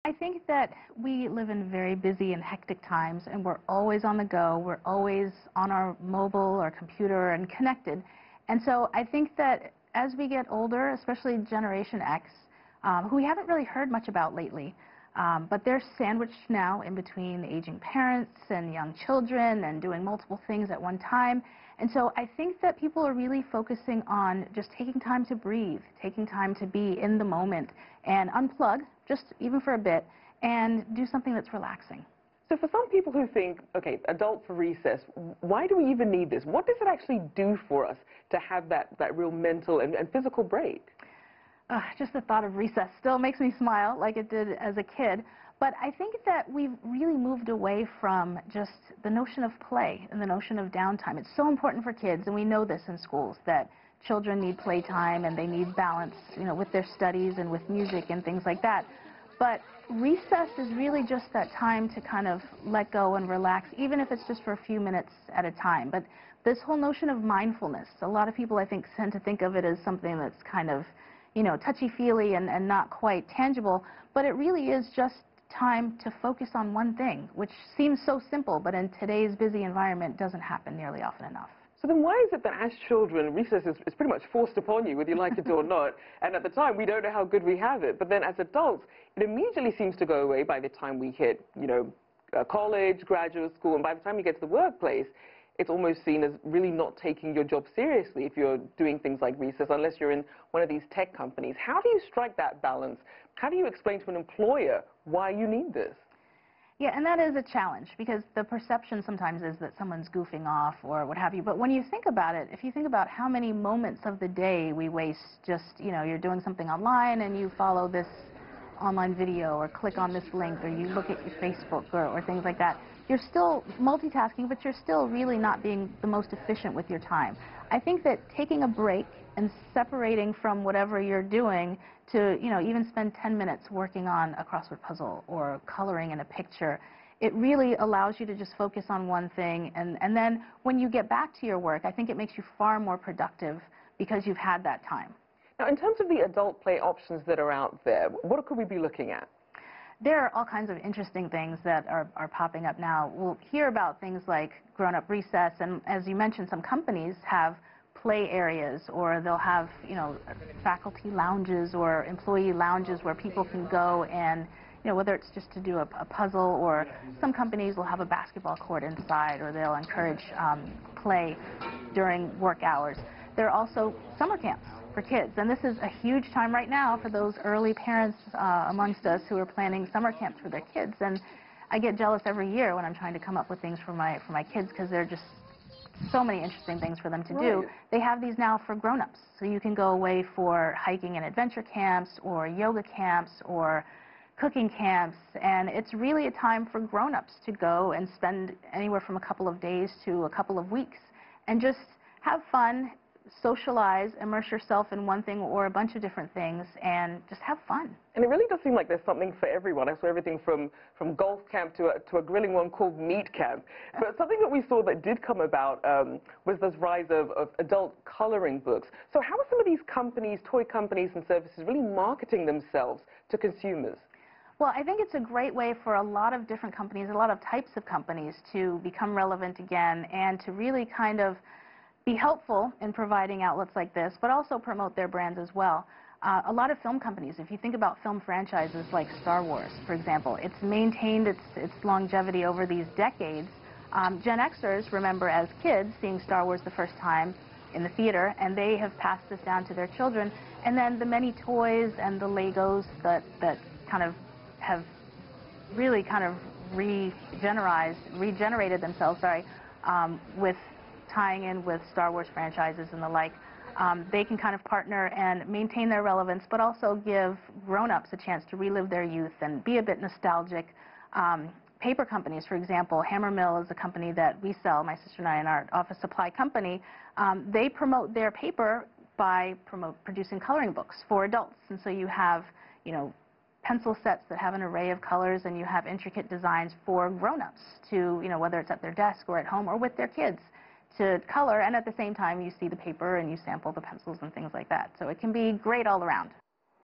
I think that we live in very busy and hectic times, and we're always on the go. We're always on our mobile or computer and connected. And so I think that as we get older, especially Generation X, who we haven't really heard much about lately, but they're sandwiched now in between aging parents and young children and doing multiple things at one time. And so I think that people are really focusing on just taking time to breathe, taking time to be in the moment and unplug, just even for a bit, and do something that's relaxing. So for some people who think, okay, adult for recess, why do we even need this? What does it actually do for us to have that real mental and physical break? Just the thought of recess still makes me smile like it did as a kid. But I think that we've really moved away from just the notion of play and the notion of downtime. It's so important for kids, and we know this in schools, that children need playtime and they need balance, with their studies and with music and things like that. But recess is really just that time to kind of let go and relax, even if it's just for a few minutes at a time. But this whole notion of mindfulness, a lot of people, I think, tend to think of it as something that's kind of, touchy-feely and not quite tangible. But it really is just time to focus on one thing, which seems so simple, but in today's busy environment doesn't happen nearly often enough. So then why is it that as children, recess is pretty much forced upon you, whether you like it or not, and at the time we don't know how good we have it, but then as adults, it immediately seems to go away by the time we hit, college, graduate school, and by the time you get to the workplace, it's almost seen as really not taking your job seriously if you're doing things like recess, unless you're in one of these tech companies. How do you strike that balance? How do you explain to an employer why you need this? Yeah, and that is a challenge, because the perception sometimes is that someone's goofing off or what have you. But when you think about it, if you think about how many moments of the day we waste just, you're doing something online and you follow this online video or click on this link or you look at your Facebook or things like that, you're still multitasking, but you're still really not being the most efficient with your time. I think that taking a break and separating from whatever you're doing to, even spend 10 minutes working on a crossword puzzle or coloring in a picture, it really allows you to just focus on one thing. And then when you get back to your work, I think it makes you far more productive because you've had that time. Now, in terms of the adult play options that are out there, what could we be looking at? There are all kinds of interesting things that are popping up now. We'll hear about things like grown-up recess, and as you mentioned, some companies have play areas, or they'll have, faculty lounges or employee lounges where people can go and, whether it's just to do a puzzle, or some companies will have a basketball court inside, or they'll encourage play during work hours. There are also summer camps for kids, and this is a huge time right now for those early parents amongst us who are planning summer camps for their kids. And I get jealous every year when I'm trying to come up with things for my kids, because they're just so many interesting things for them to do. They have these now for grown-ups, so you can go away for hiking and adventure camps or yoga camps or cooking camps, and it's really a time for grown-ups to go and spend anywhere from a couple of days to a couple of weeks and just have fun, socialize, immerse yourself in one thing or a bunch of different things, and just have fun. And it really does seem like there's something for everyone. I saw everything from golf camp to a grilling one called meat camp. But something that we saw that did come about was this rise of adult coloring books. So how are some of these companies, toy companies and services, really marketing themselves to consumers? Well, I think it's a great way for a lot of different companies, a lot of types of companies, to become relevant again and to really kind of be helpful in providing outlets like this, but also promote their brands as well. A lot of film companies, if you think about film franchises like Star Wars, for example, it's maintained its longevity over these decades. Gen Xers remember as kids seeing Star Wars the first time in the theater, and they have passed this down to their children. And then the many toys and the Legos that kind of have really kind of regenerated themselves, with tying in with Star Wars franchises and the like. They can kind of partner and maintain their relevance, but also give grown-ups a chance to relive their youth and be a bit nostalgic. Paper companies, for example, Hammermill is a company that we sell, my sister and I, in our office supply company. They promote their paper by producing coloring books for adults. And so you have, pencil sets that have an array of colors, and you have intricate designs for grown-ups to, whether it's at their desk or at home or with their kids, to color, and at the same time you see the paper and you sample the pencils and things like that. So it can be great all around.